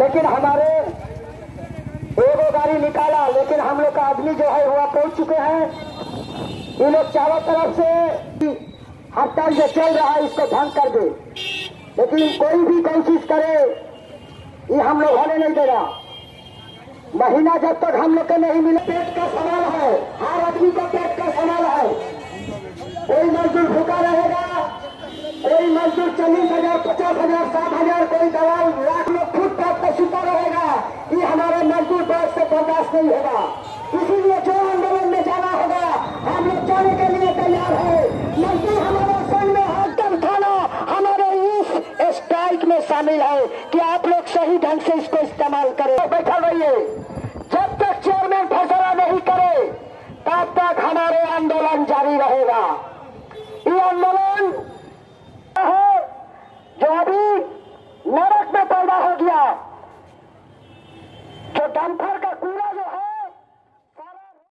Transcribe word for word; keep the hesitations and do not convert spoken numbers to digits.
लेकिन हमारे एगो गाड़ी निकाला, लेकिन हम लोग का आदमी जो है वह पहुंच चुके हैं। ये लोग चारों तरफ से हड़ताल जो चल रहा है इसको भंग कर दे, लेकिन कोई भी कोशिश करे ये हम लोग होने नहीं देगा। महीना जब तक हम लोग को नहीं मिले, पेट का सवाल है, हर आदमी का पेट का सवाल है। कोई मजदूर भूखा रहेगा, कोई मजदूर चालीस हजार पचास हजार साठ हजार कोई दवाई लाख लोग फुटपाथ पर सुता रहेगा। ये हमारे मजदूर वर्ग से बर्दाश्त नहीं होगा। इसीलिए जो आंदोलन में जाना होगा हम लोग जाने के लिए तैयार है। मजदूर हमारे संग में हरदम थाना हमारे इस स्ट्राइक में शामिल है कि आप लोग सही ढंग से इसको इस्तेमाल करें। बैठा रहिए, जब तक चेयरमैन फैसला नहीं करे तब तक हमारे आंदोलन जारी रहेगा। ये आंदोलन है जो अभी नरक में पैदा हो गया, जो डंपर का